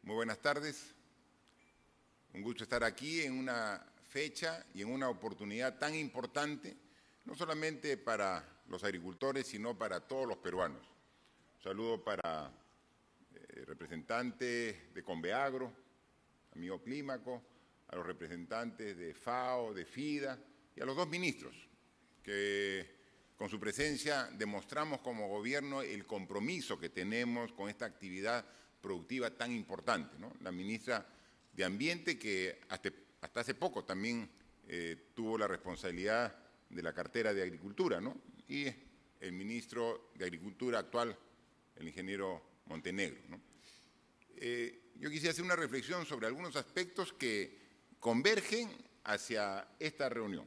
Muy buenas tardes. Un gusto estar aquí en una fecha y en una oportunidad tan importante, no solamente para los agricultores, sino para todos los peruanos. Un saludo para el representante de Conveagro, amigo Clímaco, a los representantes de FAO, de FIDA y a los dos ministros, que con su presencia demostramos como gobierno el compromiso que tenemos con esta actividad productiva tan importante, ¿no? La ministra de Ambiente, que hasta hace poco también tuvo la responsabilidad de la cartera de Agricultura, ¿no? Y el ministro de Agricultura actual, el ingeniero Montenegro, ¿no? Yo quisiera hacer una reflexión sobre algunos aspectos que convergen hacia esta reunión.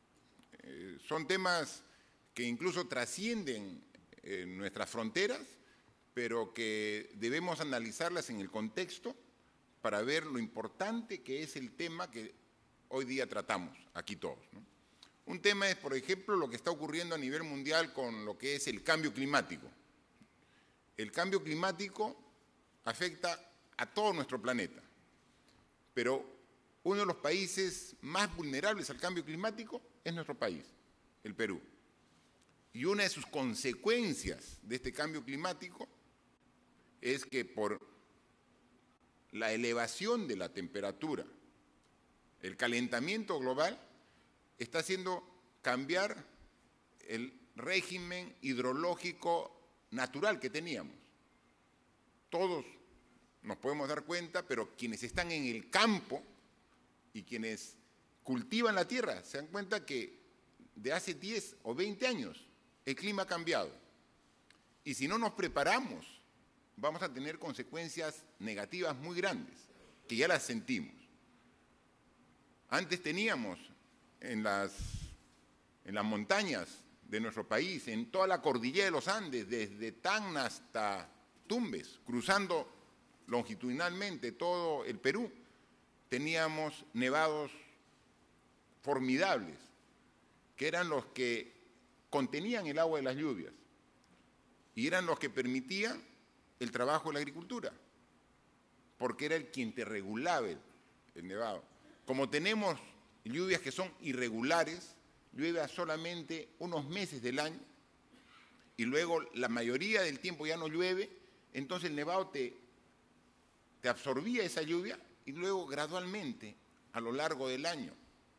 Son temas que incluso trascienden nuestras fronteras, pero que debemos analizarlas en el contexto para ver lo importante que es el tema que hoy día tratamos aquí todos, ¿no? Un tema es, por ejemplo, lo que está ocurriendo a nivel mundial con lo que es el cambio climático. El cambio climático afecta a todo nuestro planeta, pero uno de los países más vulnerables al cambio climático es nuestro país, el Perú. Y una de sus consecuencias de este cambio climático es que por la elevación de la temperatura, el calentamiento global está haciendo cambiar el régimen hidrológico natural que teníamos. Todos nos podemos dar cuenta, pero quienes están en el campo y quienes cultivan la tierra se dan cuenta que de hace 10 o 20 años el clima ha cambiado. Y si no nos preparamos, vamos a tener consecuencias negativas muy grandes, que ya las sentimos. Antes teníamos en las montañas de nuestro país, en toda la cordillera de los Andes, desde Tacna hasta Tumbes, cruzando longitudinalmente todo el Perú, teníamos nevados formidables, que eran los que contenían el agua de las lluvias y eran los que permitían el trabajo de la agricultura, porque era quien te regulaba el nevado. Como tenemos lluvias que son irregulares, llueve solamente unos meses del año y luego la mayoría del tiempo ya no llueve, entonces el nevado te absorbía esa lluvia y luego gradualmente a lo largo del año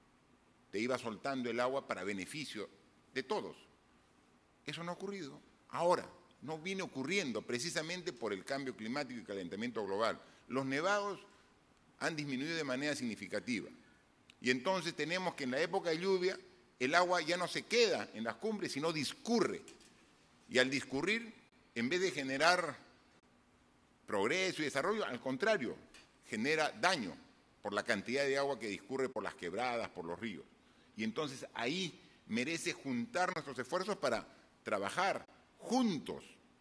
te iba soltando el agua para beneficio de todos. Eso no ha ocurrido ahora. No viene ocurriendo precisamente por el cambio climático y calentamiento global. Los nevados han disminuido de manera significativa. Y entonces tenemos que en la época de lluvia el agua ya no se queda en las cumbres, sino discurre. Y al discurrir, en vez de generar progreso y desarrollo, al contrario, genera daño por la cantidad de agua que discurre por las quebradas, por los ríos. Y entonces ahí merece juntar nuestros esfuerzos para trabajar juntos,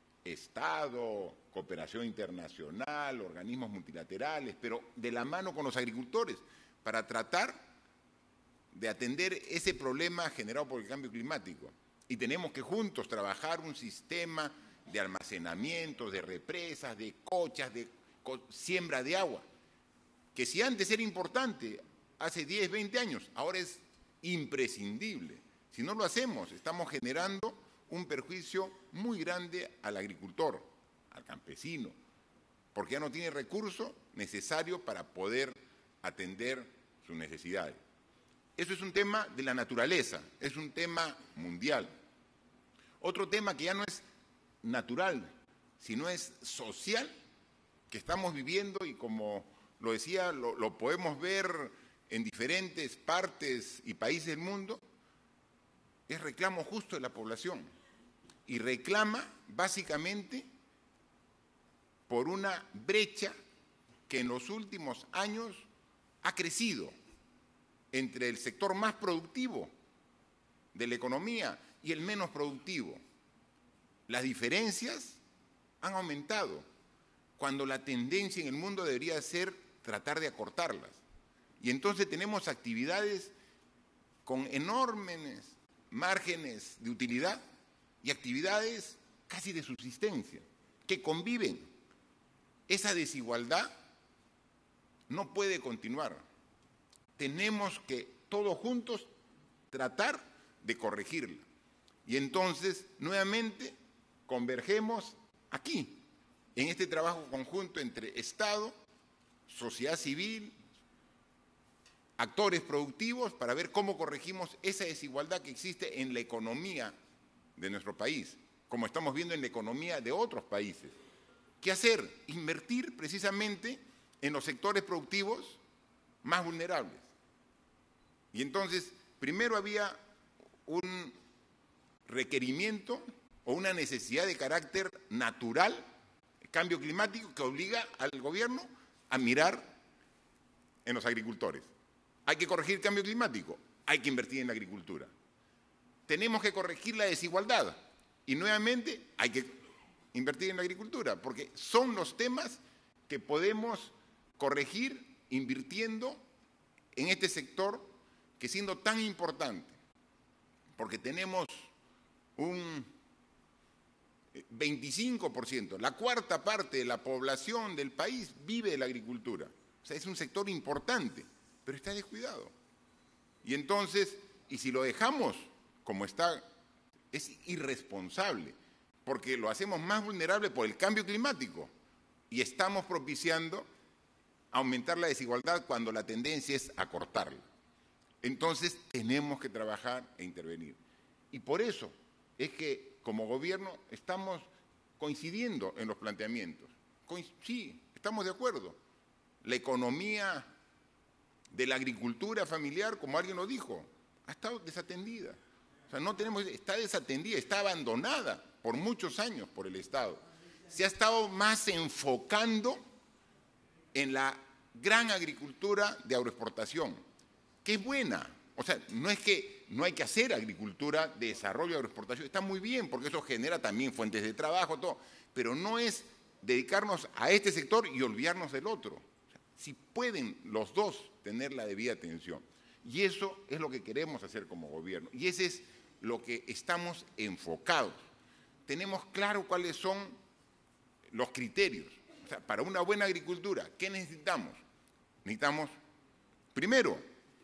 Estado, cooperación internacional, organismos multilaterales, pero de la mano con los agricultores, para tratar de atender ese problema generado por el cambio climático. Y tenemos que juntos trabajar un sistema de almacenamiento, de represas, de cochas, de siembra de agua, que si antes era importante, hace 10, 20 años, ahora es imprescindible. Si no lo hacemos, estamos generando un perjuicio muy grande al agricultor, al campesino, porque ya no tiene recurso necesario para poder atender sus necesidades. Eso es un tema de la naturaleza, es un tema mundial. Otro tema que ya no es natural, sino es social, que estamos viviendo y como lo decía, lo podemos ver en diferentes partes y países del mundo, es reclamo justo de la población. Y reclama básicamente por una brecha que en los últimos años ha crecido entre el sector más productivo de la economía y el menos productivo. Las diferencias han aumentado, cuando la tendencia en el mundo debería ser tratar de acortarlas. Y entonces tenemos actividades con enormes márgenes de utilidad y actividades casi de subsistencia, que conviven. Esa desigualdad no puede continuar. Tenemos que todos juntos tratar de corregirla. Y entonces, nuevamente, convergemos aquí, en este trabajo conjunto entre Estado, sociedad civil, actores productivos, para ver cómo corregimos esa desigualdad que existe en la economía de nuestro país, como estamos viendo en la economía de otros países. ¿Qué hacer? Invertir precisamente en los sectores productivos más vulnerables. Y entonces, primero había un requerimiento o una necesidad de carácter natural, cambio climático, que obliga al gobierno a mirar en los agricultores. Hay que corregir el cambio climático, hay que invertir en la agricultura. Tenemos que corregir la desigualdad y nuevamente hay que invertir en la agricultura, porque son los temas que podemos corregir invirtiendo en este sector que siendo tan importante, porque tenemos un 25%, la cuarta parte de la población del país vive de la agricultura. O sea, es un sector importante, pero está descuidado. Y entonces, y si lo dejamos como está, es irresponsable, porque lo hacemos más vulnerable por el cambio climático y estamos propiciando aumentar la desigualdad cuando la tendencia es acortarla. Entonces, tenemos que trabajar e intervenir. Y por eso es que, como gobierno, estamos coincidiendo en los planteamientos. Sí, estamos de acuerdo. La economía de la agricultura familiar, como alguien lo dijo, ha estado desatendida. O sea, no tenemos, está desatendida, está abandonada por muchos años por el Estado. Se ha estado más enfocando en la gran agricultura de agroexportación, que es buena. O sea, no es que no hay que hacer agricultura de desarrollo de agroexportación, está muy bien, porque eso genera también fuentes de trabajo, todo, pero no es dedicarnos a este sector y olvidarnos del otro. O sea, si pueden los dos tener la debida atención. Y eso es lo que queremos hacer como gobierno, y ese es lo que estamos enfocados. Tenemos claro cuáles son los criterios. O sea, para una buena agricultura, ¿qué necesitamos? Necesitamos, primero,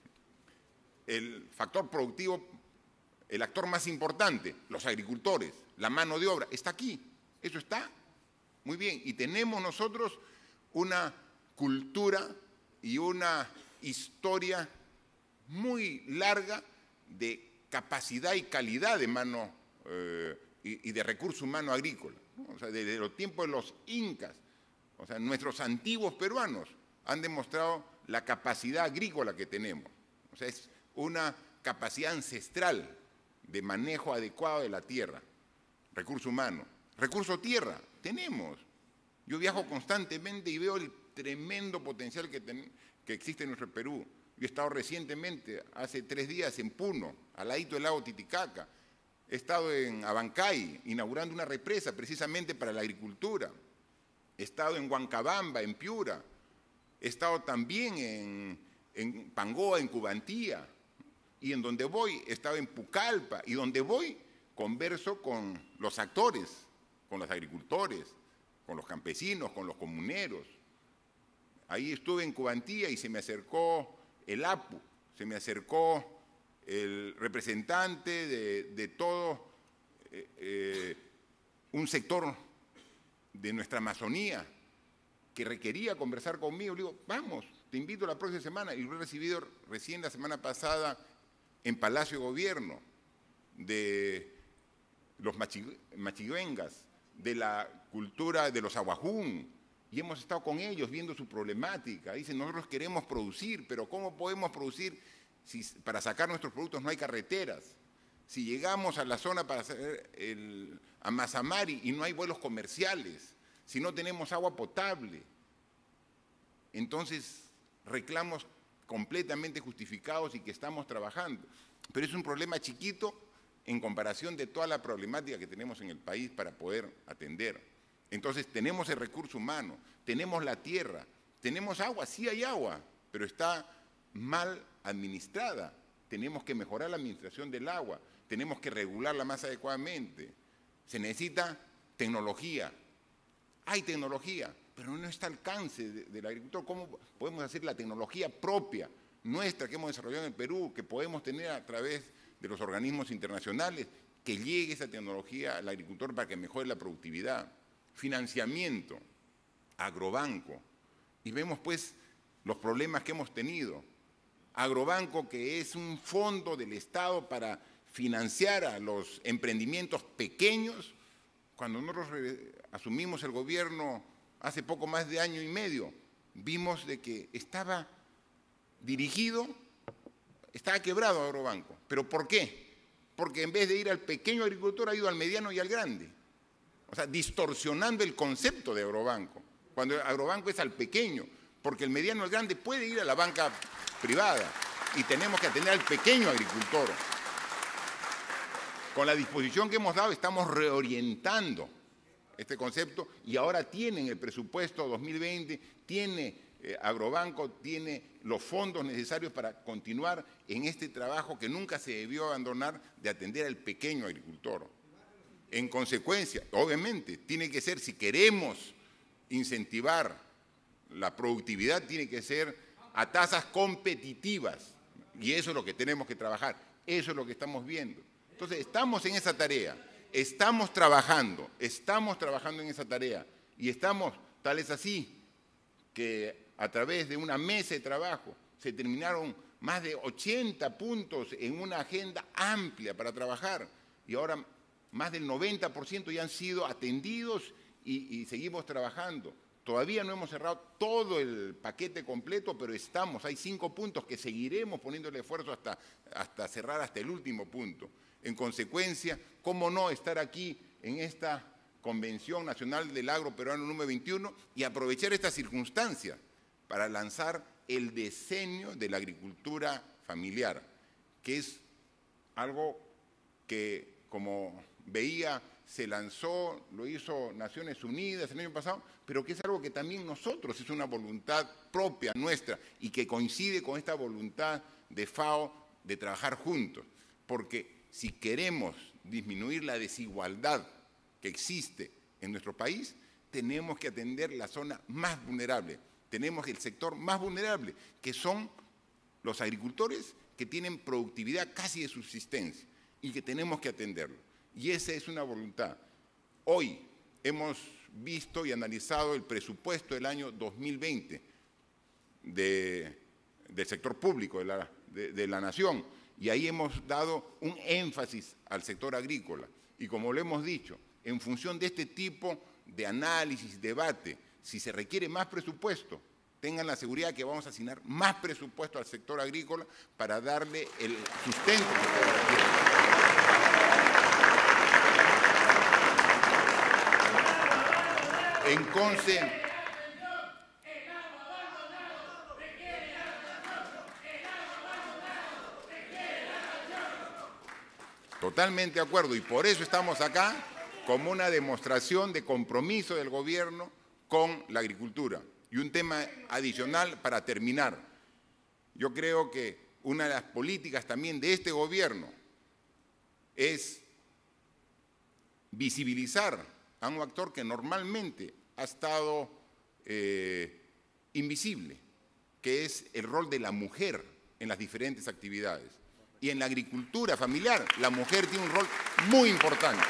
el factor productivo, el actor más importante, los agricultores, la mano de obra, está aquí. Eso está muy bien. Y tenemos nosotros una cultura y una historia muy larga de capacidad y calidad de mano y de recurso humano agrícola, ¿no? O sea, desde los tiempos de los incas, o sea, nuestros antiguos peruanos han demostrado la capacidad agrícola que tenemos. O sea, es una capacidad ancestral de manejo adecuado de la tierra, recurso humano. Recurso tierra, tenemos. Yo viajo constantemente y veo el tremendo potencial que existe en nuestro Perú. Yo he estado recientemente, hace 3 días, en Puno, al ladito del lago Titicaca. He estado en Abancay, inaugurando una represa precisamente para la agricultura. He estado en Huancabamba, en Piura. He estado también en Pangoa, en Cubantía. Y en donde voy, he estado en Pucallpa. Y donde voy, converso con los actores, con los agricultores, con los campesinos, con los comuneros. Ahí estuve en Cubantía y se me acercó el APU, se me acercó el representante de todo un sector de nuestra Amazonía que requería conversar conmigo. Le digo, vamos, te invito la próxima semana. Y lo he recibido recién la semana pasada en Palacio de Gobierno, de los machiguengas, de la cultura de los aguajún, y hemos estado con ellos viendo su problemática. Dicen, nosotros queremos producir, pero ¿cómo podemos producir si para sacar nuestros productos no hay carreteras? Si llegamos a la zona para hacer a Mazamari y no hay vuelos comerciales, si no tenemos agua potable. Entonces, reclamos completamente justificados y que estamos trabajando. Pero es un problema chiquito en comparación de toda la problemática que tenemos en el país para poder atender. Entonces, tenemos el recurso humano, tenemos la tierra, tenemos agua, sí hay agua, pero está mal administrada. Tenemos que mejorar la administración del agua, tenemos que regularla más adecuadamente. Se necesita tecnología. Hay tecnología, pero no está al alcance del agricultor. ¿Cómo podemos hacer la tecnología propia, nuestra, que hemos desarrollado en el Perú, que podemos tener a través de los organismos internacionales, que llegue esa tecnología al agricultor para que mejore la productividad? Financiamiento, agrobanco. Y vemos pues los problemas que hemos tenido. Agrobanco, que es un fondo del Estado para financiar a los emprendimientos pequeños. Cuando nosotros asumimos el gobierno hace poco más de año y medio, vimos de que estaba quebrado Agrobanco. ¿Pero por qué? Porque en vez de ir al pequeño agricultor ha ido al mediano y al grande. O sea, distorsionando el concepto de Agrobanco. Cuando el Agrobanco es al pequeño, porque el mediano y el grande puede ir a la banca privada y tenemos que atender al pequeño agricultor. Con la disposición que hemos dado estamos reorientando este concepto y ahora tienen el presupuesto 2020, tiene Agrobanco, tiene los fondos necesarios para continuar en este trabajo que nunca se debió abandonar de atender al pequeño agricultor. En consecuencia, obviamente, tiene que ser, si queremos incentivar la productividad, tiene que ser a tasas competitivas y eso es lo que tenemos que trabajar, eso es lo que estamos viendo. Entonces, estamos en esa tarea, estamos trabajando en esa tarea y tal es así que a través de una mesa de trabajo se terminaron más de 80 puntos en una agenda amplia para trabajar y ahora más del 90% ya han sido atendidos y seguimos trabajando. Todavía no hemos cerrado todo el paquete completo, pero hay 5 puntos que seguiremos poniéndole esfuerzo hasta cerrar hasta el último punto. En consecuencia, ¿cómo no estar aquí en esta Convención Nacional del Agro Peruano número 21 y aprovechar esta circunstancia para lanzar el decenio de la agricultura familiar, que es algo que, como veía, se lanzó, lo hizo Naciones Unidas el año pasado, pero que es algo que también nosotros, es una voluntad propia nuestra y que coincide con esta voluntad de FAO de trabajar juntos, porque si queremos disminuir la desigualdad que existe en nuestro país, tenemos que atender la zona más vulnerable, tenemos el sector más vulnerable, que son los agricultores que tienen productividad casi de subsistencia y que tenemos que atenderlo. Y esa es una voluntad. Hoy hemos visto y analizado el presupuesto del año 2020 del sector público de la nación y ahí hemos dado un énfasis al sector agrícola. Y como lo hemos dicho, en función de este tipo de análisis, debate, si se requiere más presupuesto, tengan la seguridad que vamos a asignar más presupuesto al sector agrícola para darle el sustento que requiere. En consecuencia, totalmente de acuerdo, y por eso estamos acá como una demostración de compromiso del gobierno con la agricultura. Y un tema adicional para terminar. Yo creo que una de las políticas también de este gobierno es visibilizar a un actor que normalmente ha estado invisible, que es el rol de la mujer en las diferentes actividades. Y en la agricultura familiar, la mujer tiene un rol muy importante.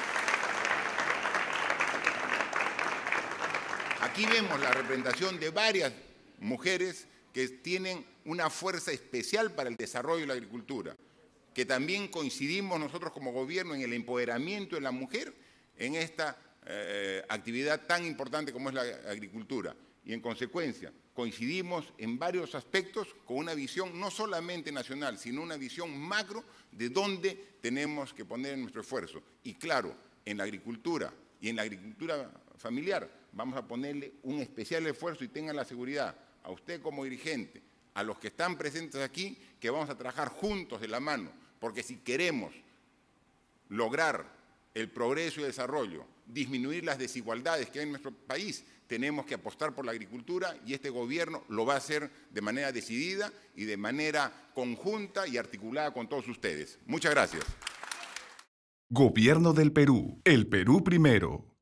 Aquí vemos la representación de varias mujeres que tienen una fuerza especial para el desarrollo de la agricultura, que también coincidimos nosotros como gobierno en el empoderamiento de la mujer en esta actividad tan importante como es la agricultura. Y en consecuencia, coincidimos en varios aspectos con una visión no solamente nacional, sino una visión macro de dónde tenemos que poner nuestro esfuerzo. Y claro, en la agricultura y en la agricultura familiar vamos a ponerle un especial esfuerzo y tengan la seguridad, a usted como dirigente, a los que están presentes aquí, que vamos a trabajar juntos de la mano, porque si queremos lograr el progreso y el desarrollo, disminuir las desigualdades que hay en nuestro país, tenemos que apostar por la agricultura y este gobierno lo va a hacer de manera decidida y de manera conjunta y articulada con todos ustedes. Muchas gracias. Gobierno del Perú. El Perú primero.